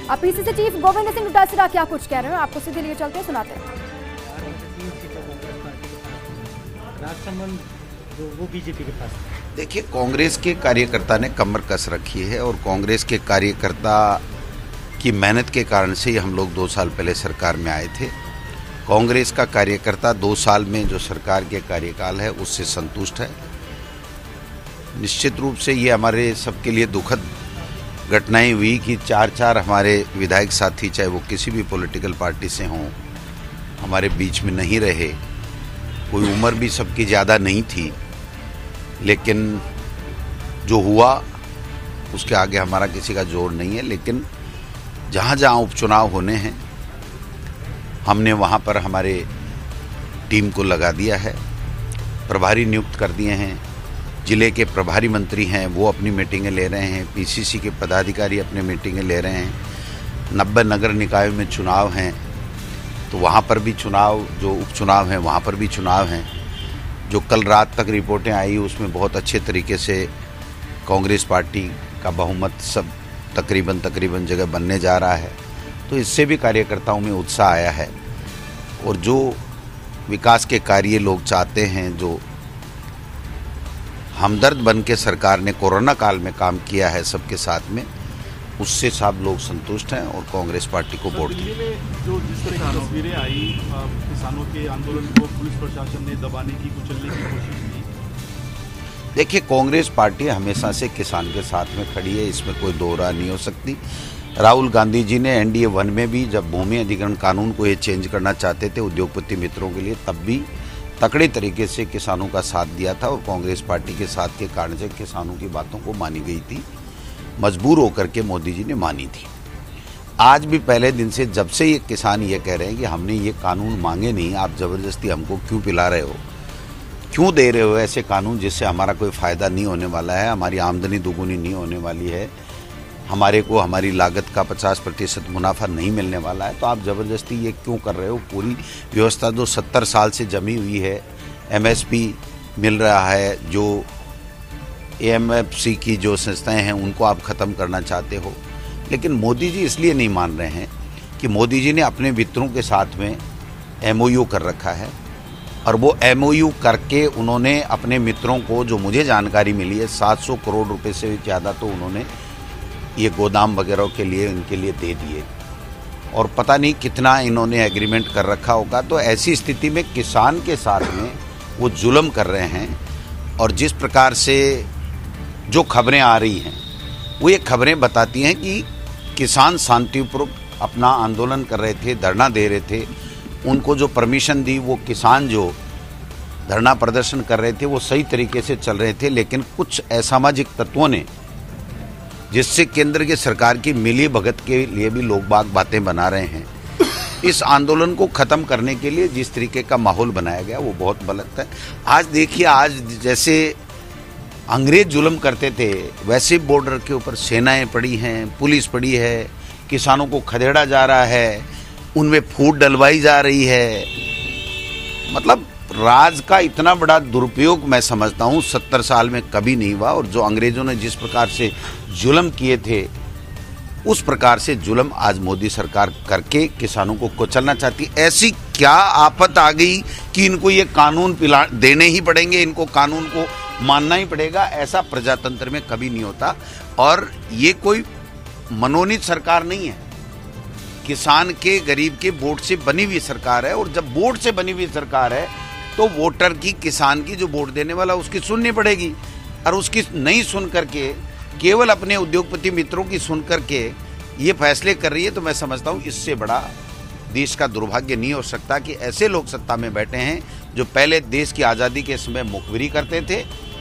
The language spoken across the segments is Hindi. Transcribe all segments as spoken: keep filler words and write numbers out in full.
अब पीसीसी चीफ गोविंद सिंह डोटासरा क्या कुछ कह रहे हैं, आपको सीधे लिए चलते हैं, सुनाते हैं। राजसमंद जो वो बीजेपी के पास। देखिए, कांग्रेस के कार्यकर्ता ने कमर कस रखी है और कांग्रेस के कार्यकर्ता की मेहनत के कारण से ही हम लोग दो साल पहले सरकार में आए थे। कांग्रेस का कार्यकर्ता दो साल में जो सरकार के कार्यकाल है उससे संतुष्ट है। निश्चित रूप से ये हमारे सबके लिए दुखद घटनाएं हुई कि चार चार हमारे विधायक साथी, चाहे वो किसी भी पॉलिटिकल पार्टी से हों, हमारे बीच में नहीं रहे। कोई उम्र भी सबकी ज़्यादा नहीं थी, लेकिन जो हुआ उसके आगे हमारा किसी का जोर नहीं है। लेकिन जहाँ जहाँ उपचुनाव होने हैं हमने वहाँ पर हमारे टीम को लगा दिया है, प्रभारी नियुक्त कर दिए हैं। जिले के प्रभारी मंत्री हैं वो अपनी मीटिंगें ले रहे हैं, पीसीसी के पदाधिकारी अपनी मीटिंगें ले रहे हैं। नब्बे नगर निकायों में चुनाव हैं तो वहाँ पर भी चुनाव, जो उपचुनाव हैं वहाँ पर भी चुनाव हैं। जो कल रात तक रिपोर्टें आई उसमें बहुत अच्छे तरीके से कांग्रेस पार्टी का बहुमत सब तकरीबन तकरीबन जगह बनने जा रहा है। तो इससे भी कार्यकर्ताओं में उत्साह आया है और जो विकास के कार्य लोग चाहते हैं, जो हमदर्द बन के सरकार ने कोरोना काल में काम किया है सबके साथ में, उससे सब लोग संतुष्ट हैं और कांग्रेस पार्टी को वोट दिया। जो जिस तरह की तस्वीरें आई, किसानों के आंदोलन को पुलिस प्रशासन ने दबाने की, कुचलने की कोशिश की। देखिए, कांग्रेस पार्टी हमेशा से किसान के साथ में खड़ी है, इसमें कोई दो राय नहीं हो सकती। राहुल गांधी जी ने एनडीए वन में भी जब भूमि अधिग्रहण कानून को ये चेंज करना चाहते थे उद्योगपति मित्रों के लिए, तब भी तकड़े तरीके से किसानों का साथ दिया था और कांग्रेस पार्टी के साथ के कारण से किसानों की बातों को मानी गई थी, मजबूर होकर के मोदी जी ने मानी थी। आज भी पहले दिन से जब से ये किसान ये कह रहे हैं कि हमने ये कानून मांगे नहीं, आप ज़बरदस्ती हमको क्यों पिला रहे हो, क्यों दे रहे हो ऐसे कानून जिससे हमारा कोई फ़ायदा नहीं होने वाला है, हमारी आमदनी दोगुनी नहीं होने वाली है, हमारे को हमारी लागत का पचास प्रतिशत मुनाफा नहीं मिलने वाला है, तो आप ज़बरदस्ती ये क्यों कर रहे हो। पूरी व्यवस्था जो सत्तर साल से जमी हुई है, एमएसपी मिल रहा है, जो एएमएफसी की जो संस्थाएं हैं उनको आप ख़त्म करना चाहते हो। लेकिन मोदी जी इसलिए नहीं मान रहे हैं कि मोदी जी ने अपने मित्रों के साथ में एमओयू कर रखा है और वो एमओयू करके उन्होंने अपने मित्रों को, जो मुझे जानकारी मिली है, सात सौ करोड़ रुपए से ज़्यादा तो उन्होंने ये गोदाम वगैरह के लिए इनके लिए दे दिए और पता नहीं कितना इन्होंने एग्रीमेंट कर रखा होगा। तो ऐसी स्थिति में किसान के साथ में वो जुल्म कर रहे हैं और जिस प्रकार से जो खबरें आ रही हैं वो ये खबरें बताती हैं कि किसान शांतिपूर्वक अपना आंदोलन कर रहे थे, धरना दे रहे थे, उनको जो परमिशन दी वो किसान जो धरना प्रदर्शन कर रहे थे वो सही तरीके से चल रहे थे। लेकिन कुछ असामाजिक तत्वों ने, जिससे केंद्र की सरकार की मिली भगत के लिए भी लोग बाग बातें बना रहे हैं, इस आंदोलन को ख़त्म करने के लिए जिस तरीके का माहौल बनाया गया वो बहुत गलत है। आज देखिए, आज जैसे अंग्रेज जुल्म करते थे वैसे बॉर्डर के ऊपर सेनाएं पड़ी हैं, पुलिस पड़ी है, किसानों को खदेड़ा जा रहा है, उनमें फूट डलवाई जा रही है। मतलब राज का इतना बड़ा दुरुपयोग मैं समझता हूँ सत्तर साल में कभी नहीं हुआ। और जो अंग्रेजों ने जिस प्रकार से जुल्म किए थे उस प्रकार से जुल्म आज मोदी सरकार करके किसानों को कुचलना चाहती। ऐसी क्या आफत आ गई कि इनको ये कानून पिला देने ही पड़ेंगे, इनको कानून को मानना ही पड़ेगा। ऐसा प्रजातंत्र में कभी नहीं होता और ये कोई मनोनीत सरकार नहीं है, किसान के गरीब के वोट से बनी हुई सरकार है। और जब वोट से बनी हुई सरकार है तो वोटर की, किसान की, जो वोट देने वाला उसकी सुननी पड़ेगी और उसकी नहीं सुन करके केवल अपने उद्योगपति मित्रों की सुन करके ये फैसले कर रही है, तो मैं समझता हूँ इससे बड़ा देश का दुर्भाग्य नहीं हो सकता कि ऐसे लोग सत्ता में बैठे हैं जो पहले देश की आज़ादी के समय मुखबिरी करते थे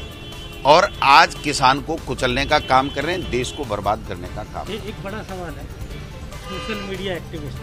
और आज किसान को कुचलने का काम कर रहे हैं, देश को बर्बाद करने का काम। एक बड़ा सवाल है, सोशल मीडिया एक्टिविस्ट,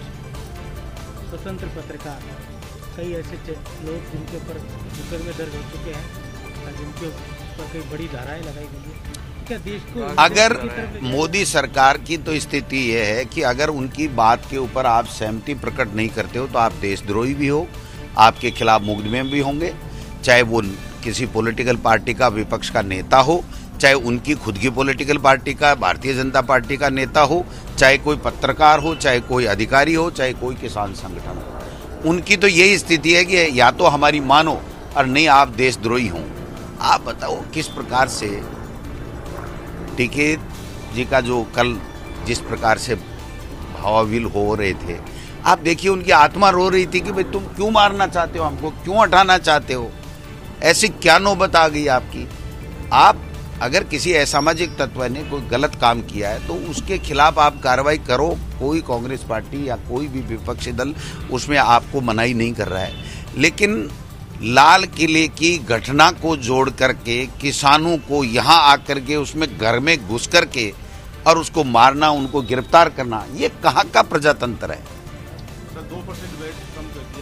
स्वतंत्र पत्रकार, कई ऐसे लोग जिनके ऊपर मुकदमे दर्ज हो चुके हैं, जिनके ऊपर कई बड़ी धाराएं लगाई गई है, क्या देश को अगर मोदी सरकार की तो स्थिति यह है कि अगर उनकी बात के ऊपर आप सहमति प्रकट नहीं करते हो तो आप देशद्रोही भी हो, आपके खिलाफ मुकदमे भी होंगे, चाहे वो किसी पॉलिटिकल पार्टी का विपक्ष का नेता हो, चाहे उनकी खुद की पॉलिटिकल पार्टी का, भारतीय जनता पार्टी का नेता हो, चाहे कोई पत्रकार हो, चाहे कोई अधिकारी हो, चाहे कोई किसान संगठन हो, उनकी तो यही स्थिति है कि या तो हमारी मानो और नहीं आप देशद्रोही हो। आप बताओ किस प्रकार से टिकैत जी का जो कल जिस प्रकार से भावाविल हो रहे थे, आप देखिए उनकी आत्मा रो रही थी कि भाई तुम क्यों मारना चाहते हो, हमको क्यों हटाना चाहते हो, ऐसी क्या नौबत आ गई आपकी। आप अगर किसी असामाजिक तत्व ने कोई गलत काम किया है तो उसके खिलाफ आप कार्रवाई करो। कोई कांग्रेस पार्टी या कोई भी विपक्षी दल उसमें आपको मनाही नहीं कर रहा है, लेकिन लाल किले की घटना को जोड़ करके किसानों को यहाँ आकर के उसमें घर में घुस करके और उसको मारना, उनको गिरफ्तार करना, ये कहाँ का प्रजातंत्र है। दो परसेंट वेट कम कर दिया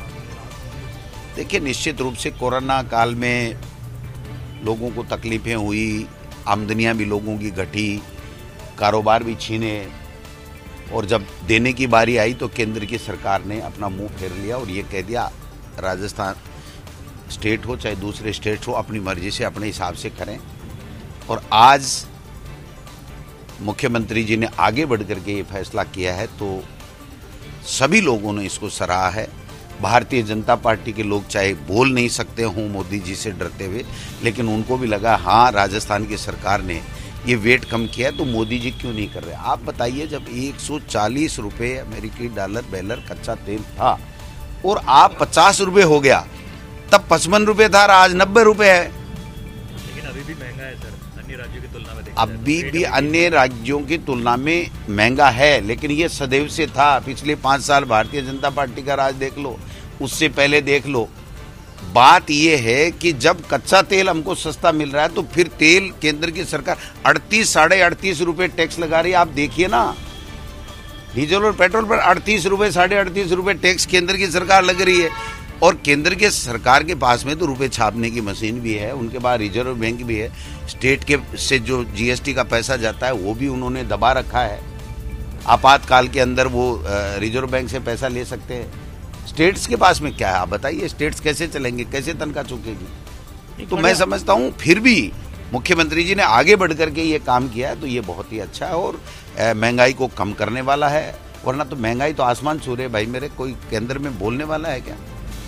है। देखिए, निश्चित रूप से कोरोना काल में लोगों को तकलीफें हुई, आमदनियां भी लोगों की घटी, कारोबार भी छीने, और जब देने की बारी आई तो केंद्र की सरकार ने अपना मुंह फेर लिया और ये कह दिया राजस्थान स्टेट हो चाहे दूसरे स्टेट हो अपनी मर्जी से अपने हिसाब से करें। और आज मुख्यमंत्री जी ने आगे बढ़ करके ये फैसला किया है तो सभी लोगों ने इसको सराहा है। भारतीय जनता पार्टी के लोग चाहे बोल नहीं सकते हों मोदी जी से डरते हुए, लेकिन उनको भी लगा हाँ राजस्थान की सरकार ने ये वेट कम किया है तो मोदी जी क्यों नहीं कर रहे। आप बताइए, जब एक सौ चालीस रुपये अमेरिकी डॉलर बैलर कच्चा तेल था और आप पचास रुपये हो गया, तब पचपन रुपये था और आज नब्बे रुपये है। लेकिन अभी भी महंगा है सर, अन्य राज्यों की तुलना में। अभी भी अन्य राज्यों की तुलना में महंगा है, लेकिन ये सदैव से था। पिछले पाँच साल भारतीय जनता पार्टी का राज देख लो, उससे पहले देख लो। बात ये है कि जब कच्चा तेल हमको सस्ता मिल रहा है तो फिर तेल केंद्र की सरकार अड़तीस साढ़े अड़तीस रुपये टैक्स लगा रही है। आप देखिए ना, डीजल और पेट्रोल पर अड़तीस रुपये साढ़े अड़तीस रुपये टैक्स केंद्र की सरकार लग रही है। और केंद्र के सरकार के पास में तो रुपए छापने की मशीन भी है, उनके पास रिजर्व बैंक भी है, स्टेट के से जो जीएसटी का पैसा जाता है वो भी उन्होंने दबा रखा है। आपातकाल के अंदर वो रिजर्व बैंक से पैसा ले सकते हैं। स्टेट्स के पास में क्या है आप बताइए, स्टेट्स कैसे चलेंगे, कैसे तनख्वाह चुकेगी। तो मैं समझता हूँ फिर भी मुख्यमंत्री जी ने आगे बढ़ करके ये काम किया है तो ये बहुत ही अच्छा है और महंगाई को कम करने वाला है। वरना तो महंगाई तो आसमान छू रहे भाई मेरे, कोई केंद्र में बोलने वाला है क्या।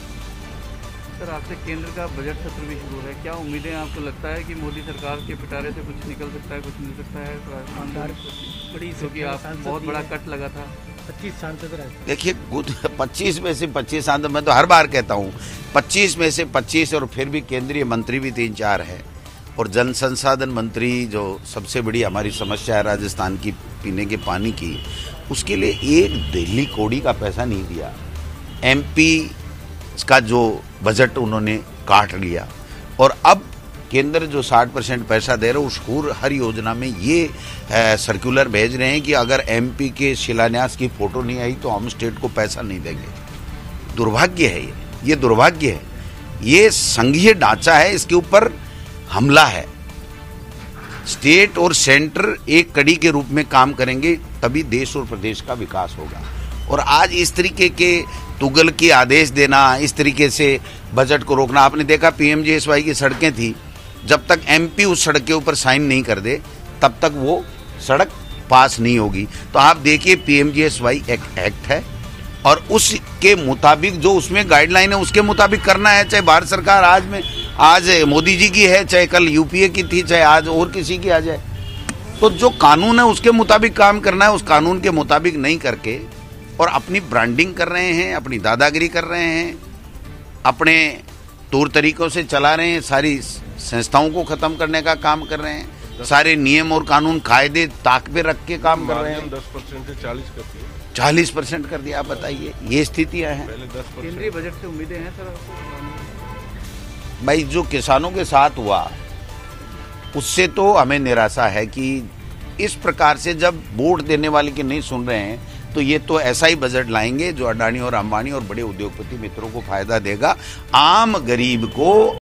सर, आपसे केंद्र का बजट सत्र भी शुरू है, क्या उम्मीदें आपको लगता है कि मोदी सरकार के पिटारे से कुछ निकल सकता है, कुछ मिल सकता है राजस्थान, बड़ी क्योंकि आप बहुत बड़ा कट लगा था। पच्चीस सांसद रहे। देखिए, पच्चीस में से पच्चीस सांसद, मैं तो हर बार कहता हूँ पच्चीस में से पच्चीस, और फिर भी केंद्रीय मंत्री भी तीन चार है। और जन संसाधन मंत्री जो सबसे बड़ी हमारी समस्या है राजस्थान की पीने के पानी की, उसके लिए एक दिल्ली कौड़ी का पैसा नहीं दिया। एमपी का जो बजट उन्होंने काट लिया और अब केंद्र जो साठ परसेंट पैसा दे रहा है उसको हर योजना में ये ए, सर्कुलर भेज रहे हैं कि अगर एमपी के शिलान्यास की फोटो नहीं आई तो हम स्टेट को पैसा नहीं देंगे। दुर्भाग्य है ये ये दुर्भाग्य है, ये संघीय ढांचा है, इसके ऊपर हमला है। स्टेट और सेंटर एक कड़ी के रूप में काम करेंगे तभी देश और प्रदेश का विकास होगा। और आज इस तरीके के तुगल की आदेश देना, इस तरीके से बजट को रोकना, आपने देखा पीएमजीएसवाई की सड़कें थी, जब तक एमपी उस सड़क के ऊपर साइन नहीं कर दे तब तक वो सड़क पास नहीं होगी। तो आप देखिए पीएमजीएसवाई एक एक्ट है और उसके मुताबिक जो उसमें गाइडलाइन है उसके मुताबिक करना है। चाहे भारत सरकार आज में आज मोदी जी की है, चाहे कल यूपीए की थी, चाहे आज और किसी की आ जाए, तो जो कानून है उसके मुताबिक काम करना है। उस कानून के मुताबिक नहीं करके और अपनी ब्रांडिंग कर रहे हैं, अपनी दादागिरी कर रहे हैं, अपने तौर तरीकों से चला रहे हैं, सारी संस्थाओं को खत्म करने का काम कर रहे हैं, सारे नियम और कानून कायदे ताक पे रख के काम कर रहे हैं। दस परसेंट से चालीस कर दिया चालीस परसेंट कर दिया। आप बताइए, ये स्थितियां हैं। पहले दस केंद्रीय बजट से उम्मीदें हैं सर आपको? भाई, जो किसानों के साथ हुआ उससे तो हमें निराशा है कि इस प्रकार से जब वोट देने वाले के नहीं सुन रहे हैं तो ये तो ऐसा ही बजट लाएंगे जो अडानी और अंबानी और बड़े उद्योगपति मित्रों को फायदा देगा, आम गरीब को